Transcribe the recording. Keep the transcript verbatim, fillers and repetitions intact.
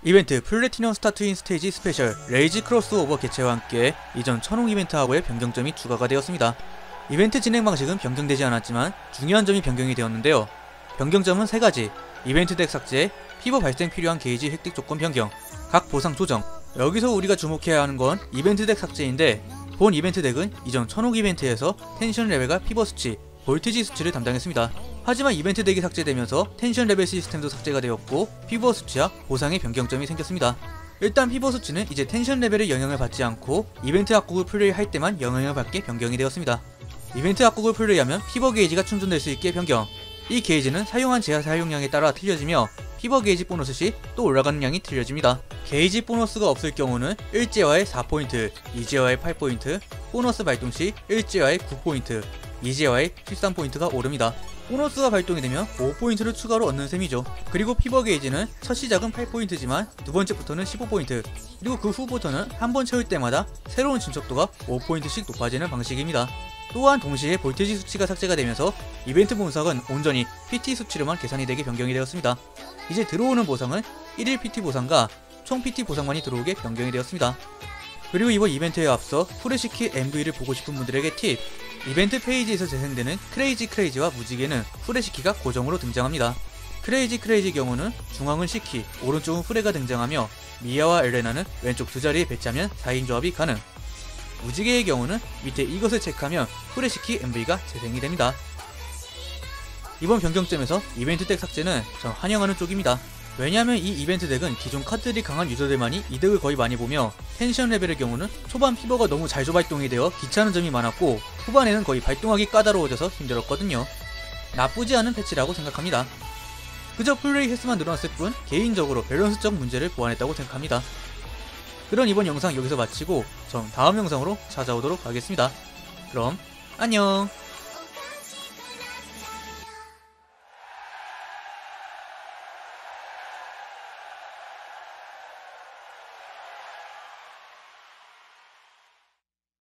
이벤트 플래티넘 스타트인 스테이지 스페셜 레이지 크로스오버 개최와 함께 이전 천홍 이벤트하고의 변경점이 추가가 되었습니다. 이벤트 진행 방식은 변경되지 않았지만 중요한 점이 변경이 되었는데요. 변경점은 세 가지, 이벤트 덱 삭제, 피버 발생 필요한 게이지 획득 조건 변경, 각 보상 조정. 여기서 우리가 주목해야 하는 건 이벤트 덱 삭제인데, 본 이벤트 덱은 이전 천홍 이벤트에서 텐션 레벨과 피버 수치, 볼티지 수치를 담당했습니다. 하지만 이벤트 덱이 삭제되면서 텐션 레벨 시스템도 삭제가 되었고 피버 수치와 보상의 변경점이 생겼습니다. 일단 피버 수치는 이제 텐션 레벨의 영향을 받지 않고 이벤트 합곡을 플레이할 때만 영향을 받게 변경이 되었습니다. 이벤트 합곡을 플레이하면 피버 게이지가 충전될 수 있게 변경. 이 게이지는 사용한 제한 사용량에 따라 틀려지며 피버 게이지 보너스 시 또 올라가는 양이 틀려집니다. 게이지 보너스가 없을 경우는 일제화의 사 포인트, 이제화의 팔 포인트, 보너스 발동 시 일제화의 구 포인트, 이제화의 십삼 포인트가 오릅니다. 보너스가 발동이 되면 오 포인트를 추가로 얻는 셈이죠. 그리고 피버 게이지는 첫 시작은 팔 포인트지만 두 번째부터는 십오 포인트, 그리고 그 후부터는 한 번 채울 때마다 새로운 진척도가 오 포인트씩 높아지는 방식입니다. 또한 동시에 볼티지 수치가 삭제가 되면서 이벤트 보상은 온전히 피티 수치로만 계산이 되게 변경이 되었습니다. 이제 들어오는 보상은 일 일 피티 보상과 총 피티 보상만이 들어오게 변경이 되었습니다. 그리고 이번 이벤트에 앞서 후레시키 엠브이를 보고 싶은 분들에게 팁! 이벤트 페이지에서 재생되는 크레이지 크레이지와 무지개는 후레시키가 고정으로 등장합니다. 크레이지 크레이지 경우는 중앙은 시키, 오른쪽은 후레가 등장하며 미아와 엘레나는 왼쪽 두 자리에 배치하면 사 인 조합이 가능. 무지개의 경우는 밑에 이것을 체크하면 후레시키 엠브이가 재생이 됩니다. 이번 변경점에서 이벤트 덱 삭제는 전 환영하는 쪽입니다. 왜냐하면 이 이벤트 덱은 기존 카드들이 강한 유저들만이 이 덱을 거의 많이 보며 텐션 레벨의 경우는 초반 피버가 너무 자주 발동이 되어 귀찮은 점이 많았고 후반에는 거의 발동하기 까다로워져서 힘들었거든요. 나쁘지 않은 패치라고 생각합니다. 그저 플레이 횟수만 늘어났을 뿐 개인적으로 밸런스적 문제를 보완했다고 생각합니다. 그럼 이번 영상 여기서 마치고 전 다음 영상으로 찾아오도록 하겠습니다. 그럼 안녕.